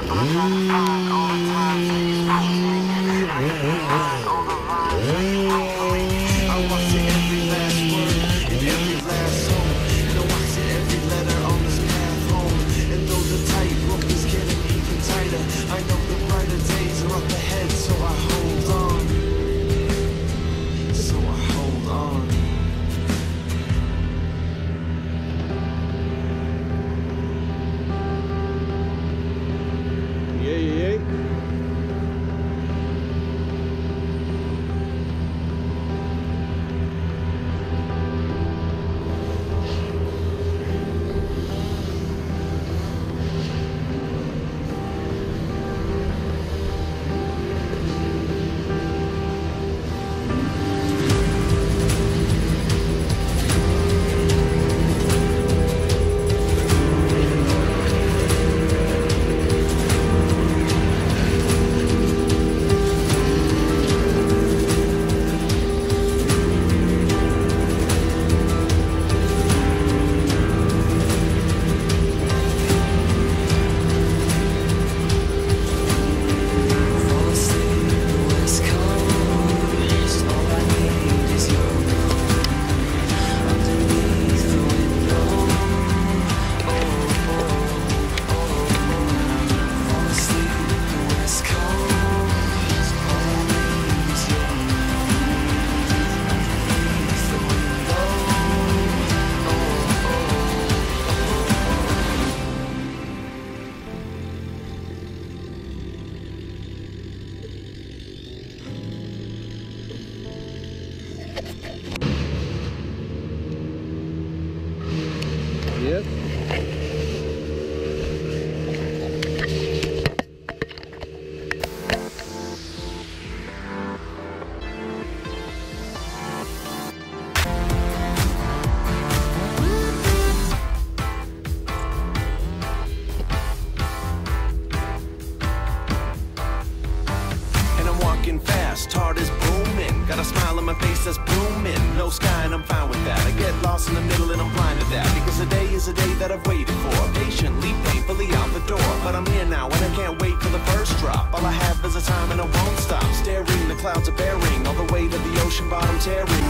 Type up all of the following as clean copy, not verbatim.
I'm trying to find all the times that you supposed to be. I need to find all the lines that you wrote for me. I watched every last word and every last song, and I watched every letter on this path home. And though the tightrope is getting even tighter, I know the brighter days are up ahead, so I hold on. So I hold on. Yep. Fast, heart is booming. Got a smile on my face that's blooming. No sky and I'm fine with that. I get lost in the middle and I'm blind to that. Because the day is a day that I've waited for. Patiently, painfully out the door. But I'm here now and I can't wait for the first drop. All I have is a time and I won't stop. Staring, the clouds are bearing all the weight of the ocean bottom tearing.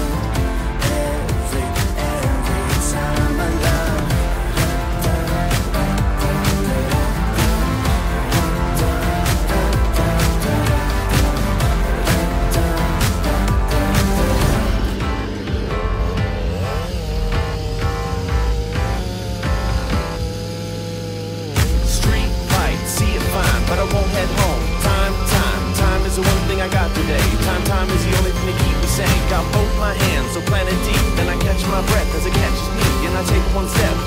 Every time I love. But I won't head home. Time is the one thing I got today. Time is the only thing to keep me sane. Got both my hands so planted deep, then I catch my breath as it catches me, and I take one step.